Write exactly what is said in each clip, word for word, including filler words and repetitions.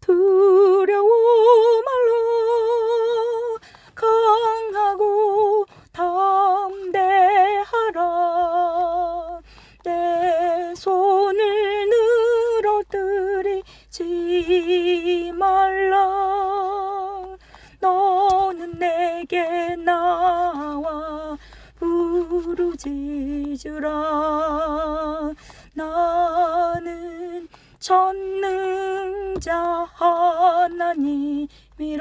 두려워 말라 강하고 담대하라. 내 손을 늘어뜨리지 말라. 너는 내게 나와 부르짖으라. 나는 전능자 하나님이라.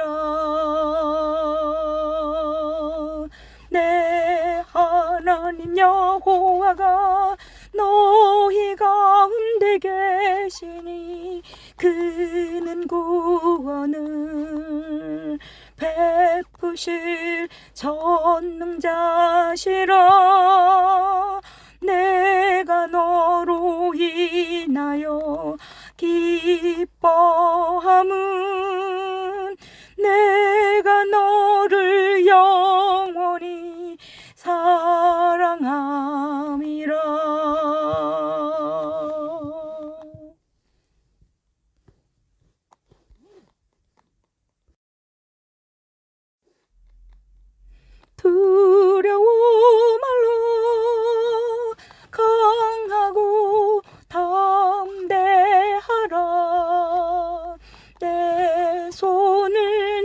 내 하나님 여호와가 너희 가운데 계시니 그는 구원을 베푸실 전능자시라. 내가 너로 인하여 기뻐함은 내가 너를 영원히 사랑함이라. 두려워 말라 강하고 담대하라. 내 손을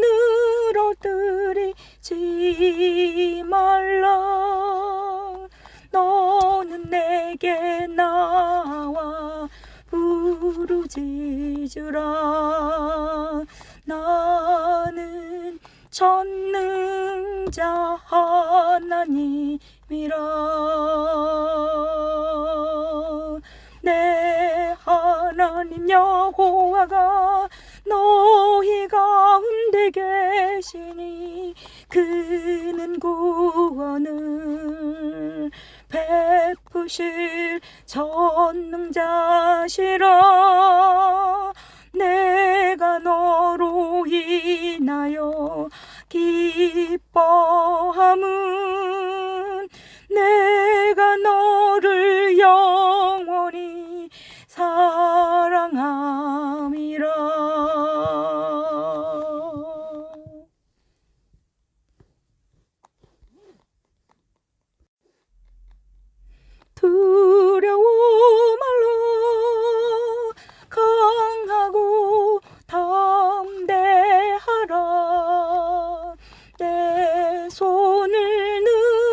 늘어뜨리지 말라. 너는 내게 나와 부르짖으라. 나는 전능자 하나님이라. 내 하나님 여호와가 너희 가운데 계시니 그는 구원을 베푸실 전능자시라. 내가 너로 인하여 기뻐함은 내가 너를 영원히 사랑함이라. 두려워 말라 강하고 담대하라. 내 손을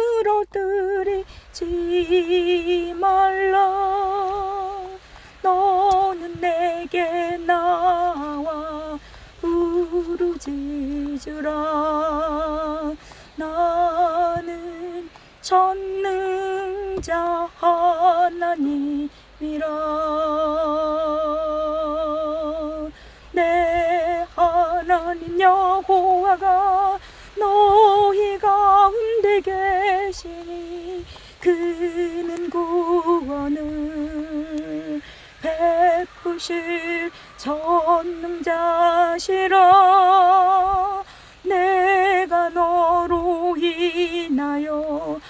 늘어뜨리지 말라. 너는 내게 나와 부르짖으라. 나는 전능자 하나님이라. 내 하나님 여호와가 너희 가운데 계시니 그는 구원을 베푸실 전능자시라. 내가 너로 인하여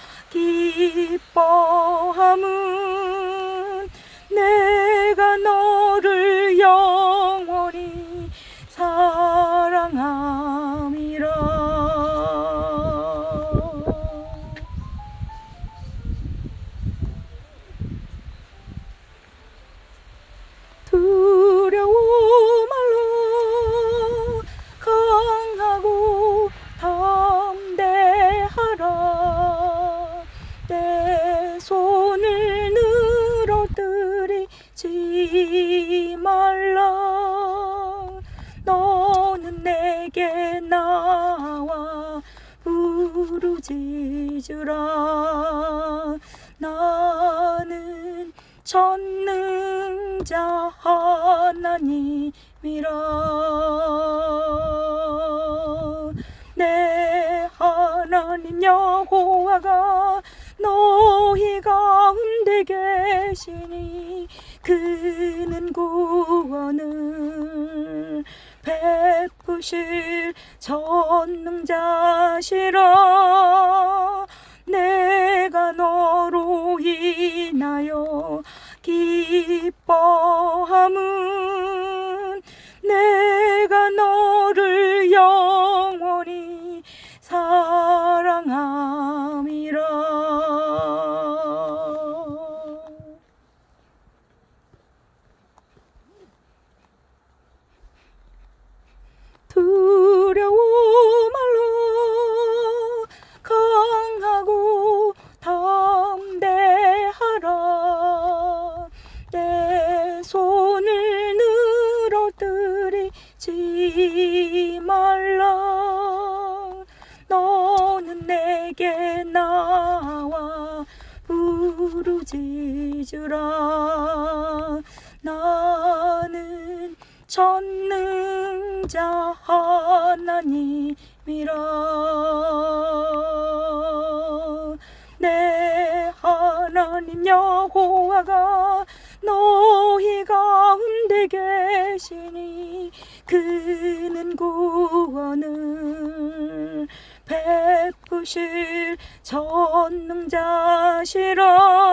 기뻐함은 내가 너를 영원히 사랑함이라. 두려워 말라 강하고 담대하라. 내 손을 늘어뜨리지 말라. 너는 내게 나와 부르짖으라. 나는 전능자 하나님이라. 내 하나님 여호와가 너희 가운데 계시니 그는 구원을 베푸실 전능자시라. 내가 너로 인하여 기뻐함은 내 늘어뜨리지 말라. 너는 내게 나와 부르짖으라. 나는 전능자 하나님이라. 내 하나님 여호와가 너희 가운데 계시니 그는 구원을 베푸실 전능자시라.